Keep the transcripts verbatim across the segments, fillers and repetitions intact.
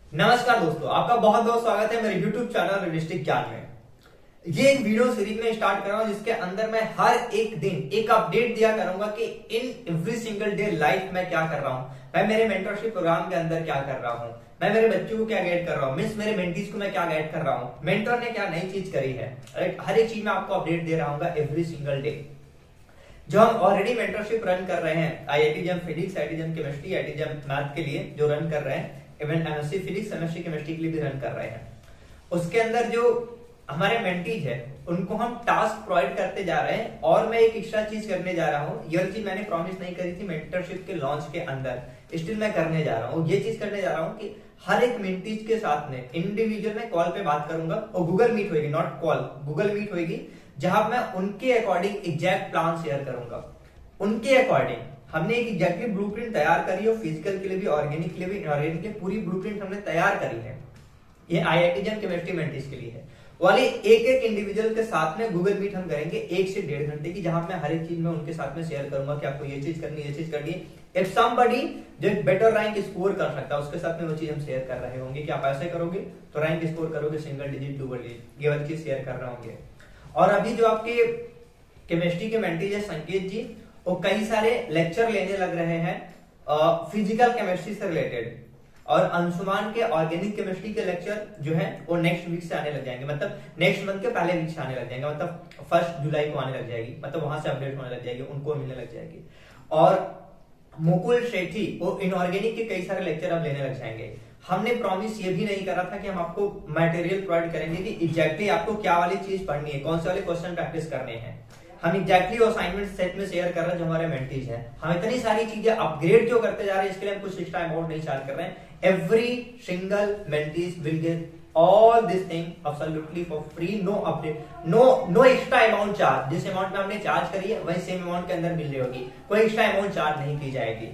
नमस्कार दोस्तों, आपका बहुत बहुत स्वागत है मेरे यूट्यूब चैनल रियलिस्टिक ज्ञान में। ये एक वीडियो सीरीज में स्टार्ट कर रहा हूं जिसके अंदर मैं हर एक दिन एक अपडेट दिया करूंगा कि in every single day life में क्या कर रहा हूं, मैं मेरे मेंटरशिप प्रोग्राम के अंदर क्या कर रहा हूं, मैं मेरे बच्चों को क्या गाइड कर रहा हूं, मिस मेरे मेंटीज को मैं क्या गाइड कर रहा हूं, मेंटर ने क्या नई चीज करी है। हर एक चीज में आपको अपडेट दे रहा हूँ एवरी सिंगल डे। जो हम ऑलरेडी मेंटरशिप रन कर रहे हैं IIT JAM physics, IIT JAM chemistry, IIT JAM math के लिए जो रन कर रहे हैं, even MSc physics, MSc chemistry के लिए भी रन कर रहे हैं, उसके अंदर जो हमारे मेंटीज है उनको हम टास्क प्रोवाइड करते जा रहे हैं। और मैं एक एक्स्ट्रा चीज करने जा रहा हूँ, ये चीज मैंने प्रॉमिस नहीं करी थी मेंटरशिप के लॉन्च के अंदर, स्टिल मैं करने जा रहा हूँ। ये चीज करने जा रहा हूँ कि हर एक मेंटीज के साथ में इंडिविजुअल में कॉल पे बात करूंगा और गूगल मीट होगी, नॉट कॉल, गूगल मीट होगी, जहां मैं उनके अकॉर्डिंग एग्जैक्ट प्लान शेयर करूंगा। उनके अकॉर्डिंग हमने एक एग्जैक्टली ब्लूप्रिंट तैयार करी है, फिजिकल के लिए भी, ऑर्गेनिक के लिए भी, इनऑर्गेनिक के लिए पूरी ब्लूप्रिंट हमने तैयार करी है। ये आईआईटी जैम केमिस्ट्री मेंटीज के लिए है। वाले एक एक इंडिविजुअल के साथ में गूगल मीट हम करेंगे एक से डेढ़ घंटे की, जहां मैं हर एक चीज में उनके साथ में शेयर करूंगा कि आपको ये चीज करनी है, ये चीज करनी है। इफ समबडी जो बेटर रैंक स्कोर कर सकता है उसके साथ में वो चीज हम शेयर कर रहे होंगे कि आप ऐसे करोगे तो रैंक स्कोर करोगे सिंगल डिजिट, डबल डिजिट, ये वाली चीज शेयर कर रहे होंगे। और अभी जो आपके केमिस्ट्री के मेंटीज है संकेत जी, वो कई सारे लेक्चर लेने लग रहे हैं फिजिकल केमिस्ट्री से रिलेटेड, और अंशुमान के ऑर्गेनिक केमिस्ट्री के लेक्चर जो है वो नेक्स्ट वीक से आने लग जाएंगे, मतलब नेक्स्ट मंथ के पहले वीक से आने लग जाएंगे, मतलब फर्स्ट जुलाई को आने लग जाएगी, मतलब वहां से अपडेट होने लग जाएगी, उनको मिलने लग जाएगी। और मुकुल शेट्टी वो इनऑर्गेनिक के कई सारे लेक्चर अब लेने लग जाएंगे। हमने प्रॉमिस ये भी नहीं करा था कि हम आपको मटेरियल प्रोवाइड करेंगे कि एग्जैक्टली आपको क्या वाली चीज पढ़नी है, कौन से वाले क्वेश्चन प्रैक्टिस करने हैं। हम एग्जैक्टली वो असाइनमेंट सेट में शेयर कर रहे हैं जो हमारे मेंटीज हैं। हम इतनी सारी चीजें अपग्रेड जो करते जा रहे हैं, इसके लिए हम कुछ एक्स्ट्रा अमाउंट नहीं चार्ज कर रहे हैं। Every single mentees will get all this thing absolutely for free, no update, no no extra amount charge. जिस अमाउंट में हमने चार्ज करी है वही सेम अमाउंट के अंदर मिल रही होगी, कोई एक्स्ट्रा अमाउंट चार्ज नहीं की जाएगी।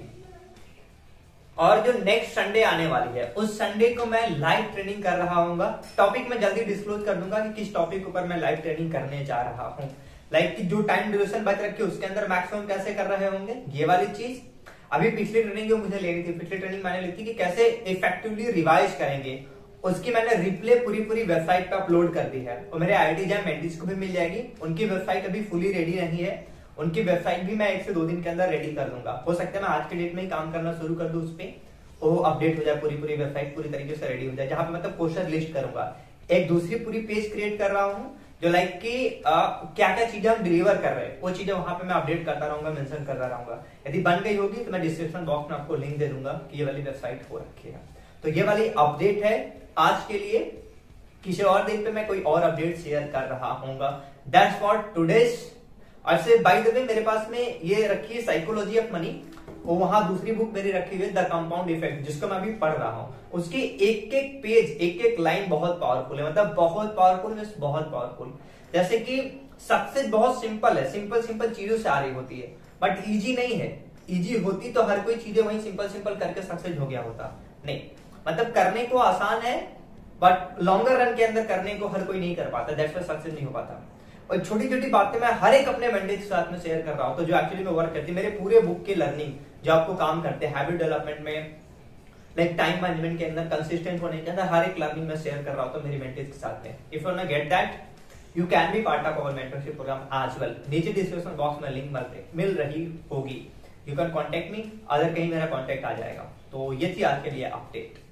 और जो नेक्स्ट संडे आने वाली है उस संडे को मैं लाइव ट्रेनिंग कर रहा हूँ। टॉपिक मैं जल्दी डिस्क्लोज कर दूंगा कि किस टॉपिक ऊपर मैं लाइव ट्रेनिंग करने जा रहा हूँ। लाइक like जो टाइम ड्यूरेशन बच रखी है उसके अंदर मैक्सिमम कैसे कर रहे होंगे ये वाली चीज। अभी पिछली ट्रेनिंग जो मुझे लेनी थी, पिछली ट्रेनिंग मैंने ली थी कि कैसे इफेक्टिवली रिवाइज करेंगे, उसकी मैंने रिप्ले पूरी पूरी वेबसाइट पे अपलोड कर दी है और मेरे आईआईटी जैम मेंटीज को भी मिल जाएगी। उनकी वेबसाइट अभी फुली रेडी नहीं है, उनकी वेबसाइट भी मैं एक से दो दिन के अंदर रेडी कर दूंगा। हो सकता है मैं आज के डेट में ही काम करना शुरू कर दूं उस पर, वो अपडेट हो जाए, पूरी पूरी वेबसाइट पूरी तरीके से रेडी हो जाए, जहां पे मतलब क्वेश्चन लिस्ट करूंगा। एक दूसरी पूरी पेज क्रिएट कर रहा हूँ जो लाइक कि क्या क्या चीजें हम डिलीवर कर रहे हैं वो चीजें वहां पे मैं अपडेट करता रहूंगा, मेंशन करता रहूंगा। यदि बन गई होगी तो मैं डिस्क्रिप्शन बॉक्स में आपको लिंक दे दूंगा कि ये वाली वेबसाइट हो रखी है। तो ये वाली अपडेट है आज के लिए। किसी और दिन पे मैं कोई और अपडेट शेयर कर रहा हूँ। That's for today's. अच्छा बाय द वे मेरे पास में ये रखी है साइकोलॉजी ऑफ मनी, और वहां दूसरी बुक मेरी रखी हुई है द कंपाउंड इफेक्ट, जिसको मैं अभी पढ़ रहा हूं। उसकी एक एक पेज, एक एक लाइन बहुत पावरफुल है, मतलब बहुत पावरफुल, बहुत पावरफुल। जैसे कि सक्सेस बहुत सिंपल है, सिंपल सिंपल चीजों से आ रही होती है, बट इजी नहीं है। इजी होती तो हर कोई चीजें वही सिंपल सिंपल करके सक्सेस हो गया होता, नहीं। मतलब करने को आसान है बट लॉन्गर रन के अंदर करने को हर कोई नहीं कर पाता, दैट्स व्हाई सक्सेस नहीं हो पाता। और छोटी छोटी बातें मैं हर एक अपने मेंटीज के साथ में शेयर कर रहा हूं, तो जो एक्चुअली में वर्क करती है, मेरे पूरे बुक की लर्निंग जो आपको काम करते हैं हैबिट डेवलपमेंट में, लाइक टाइम मैनेजमेंट के अंदर, कंसिस्टेंट होने के अंदर, हर एक लर्निंग में शेयर कर रहा हूं तो मेरी मेंटीज के साथ में। If you want to get that you can be part of our mentorship programme as well. नीचे डिस्क्रिप्शन बॉक्स में लिंक मिल रही होगी, you can contact me, other कहीं मेरा कॉन्टेक्ट आ जाएगा। तो ये थी आज के लिए अपडेट।